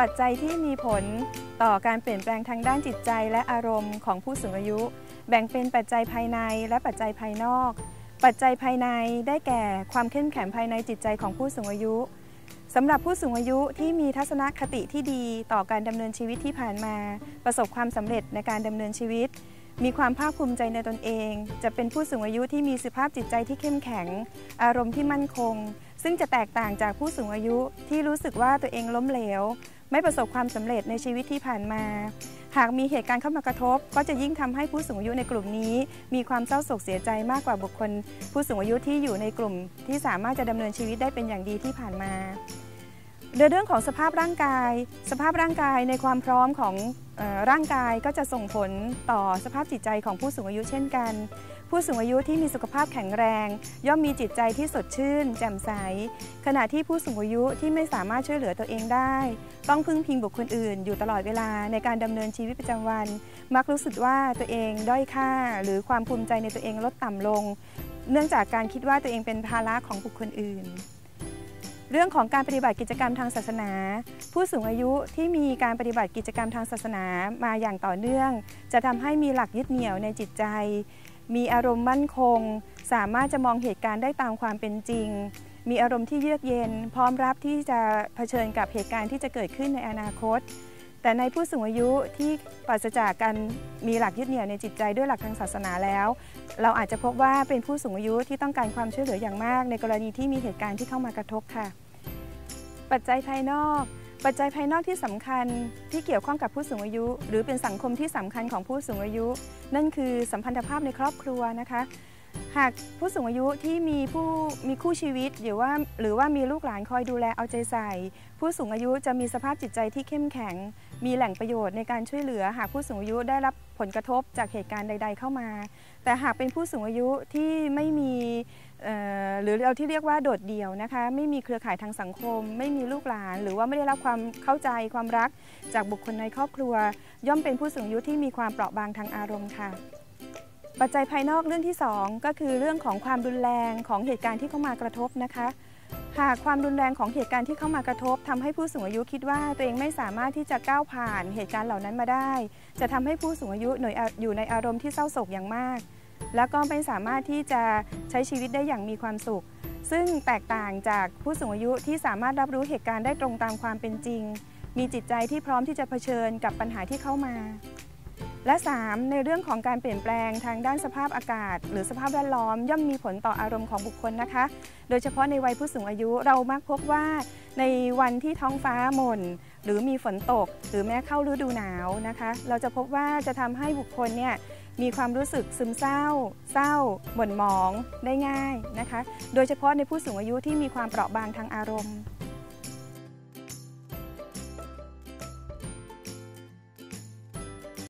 ปัจจัยที่มีผลต่อการเปลี่ยนแปลงทางด้านจิตใจและอารมณ์ของผู้สูงอายุแบ่งเป็นปัจจัยภายในและปัจจัยภายนอกปัจจัยภายในได้แก่ความเข้มแข็งภายในจิตใจของผู้สูงอายุสำหรับผู้สูงอายุที่มีทัศนคติที่ดีต่อการดำเนินชีวิตที่ผ่านมาประสบความสำเร็จในการดำเนินชีวิตมีความภาคภูมิใจในตนเองจะเป็นผู้สูงอายุที่มีสภาพจิตใจที่เข้มแข็งอารมณ์ที่มั่นคงซึ่งจะแตกต่างจากผู้สูงอายุที่รู้สึกว่าตัวเองล้มเหลวไม่ประสบความสำเร็จในชีวิตที่ผ่านมาหากมีเหตุการณ์เข้ามากระทบก็จะยิ่งทำให้ผู้สูงอายุในกลุ่มนี้มีความเศร้าโศกเสียใจมากกว่าบุคคลผู้สูงอายุที่อยู่ในกลุ่มที่สามารถจะดำเนินชีวิตได้เป็นอย่างดีที่ผ่านมาในเรื่องของสภาพร่างกายในความพร้อมของร่างกายก็จะส่งผลต่อสภาพจิตใจของผู้สูงอายุเช่นกันผู้สูงอายุที่มีสุขภาพแข็งแรงย่อมมีจิตใจที่สดชื่นแจ่มใสขณะที่ผู้สูงอายุที่ไม่สามารถช่วยเหลือตัวเองได้ต้องพึ่งพิงบุคคลอื่นอยู่ตลอดเวลาในการดำเนินชีวิตประจำวันมักรู้สึกว่าตัวเองด้อยค่าหรือความภูมิใจในตัวเองลดต่ำลงเนื่องจากการคิดว่าตัวเองเป็นภาระของบุคคลอื่นเรื่องของการปฏิบัติกิจกรรมทางศาสนาผู้สูงอายุที่มีการปฏิบัติกิจกรรมทางศาสนามาอย่างต่อเนื่องจะทำให้มีหลักยึดเหนี่ยวในจิตใจมีอารมณ์มั่นคงสามารถจะมองเหตุการณ์ได้ตามความเป็นจริงมีอารมณ์ที่เยือกเย็นพร้อมรับที่จะเผชิญกับเหตุการณ์ที่จะเกิดขึ้นในอนาคตแต่ในผู้สูงอายุที่ปราศจากการมีหลักยึดเหนี่ยวในจิตใจด้วยหลักทางศาสนาแล้วเราอาจจะพบว่าเป็นผู้สูงอายุที่ต้องการความช่วยเหลืออย่างมากในกรณีที่มีเหตุการณ์ที่เข้ามากระทบค่ะปัจจัยภายนอกที่สำคัญที่เกี่ยวข้องกับผู้สูงอายุหรือเป็นสังคมที่สำคัญของผู้สูงอายุนั่นคือสัมพันธภาพในครอบครัวนะคะหากผู้สูงอายุที่มีคู่ชีวิตหรือว่ามีลูกหลานคอยดูแลเอาใจใส่ผู้สูงอายุจะมีสภาพจิตใจที่เข้มแข็งมีแหล่งประโยชน์ในการช่วยเหลือหากผู้สูงอายุได้รับผลกระทบจากเหตุการณ์ใดๆเข้ามาแต่หากเป็นผู้สูงอายุที่ไม่มีหรือเราที่เรียกว่าโดดเดี่ยวนะคะไม่มีเครือข่ายทางสังคมไม่มีลูกหลานหรือว่าไม่ได้รับความเข้าใจความรักจากบุคคลในครอบครัวย่อมเป็นผู้สูงอายุที่มีความเปราะบางทางอารมณ์ค่ะปัจจัยภายนอกเรื่องที่2ก็คือเรื่องของความรุนแรงของเหตุการณ์ที่เข้ามากระทบนะคะหากความรุนแรงของเหตุการณ์ที่เข้ามากระทบทำให้ผู้สูงอายุคิดว่าตัวเองไม่สามารถที่จะก้าวผ่านเหตุการณ์เหล่านั้นมาได้จะทำให้ผู้สูงอายุอยู่ในอารมณ์ที่เศร้าโศกอย่างมากแล้วก็ไม่สามารถที่จะใช้ชีวิตได้อย่างมีความสุขซึ่งแตกต่างจากผู้สูงอายุที่สามารถรับรู้เหตุการณ์ได้ตรงตามความเป็นจริงมีจิตใจที่พร้อมที่จะเผชิญกับปัญหาที่เข้ามาและ3ในเรื่องของการเปลี่ยนแปลงทางด้านสภาพอากาศหรือสภาพแวดล้อมย่อมมีผลต่ออารมณ์ของบุคคลนะคะโดยเฉพาะในวัยผู้สูงอายุเรามักพบว่าในวันที่ท้องฟ้าหม่นหรือมีฝนตกหรือแม้เข้าฤดูหนาวนะคะเราจะพบว่าจะทำให้บุคคลเนี่ยมีความรู้สึกซึมเศร้าหม่นหมองได้ง่ายนะคะโดยเฉพาะในผู้สูงอายุที่มีความเปราะบางทางอารมณ์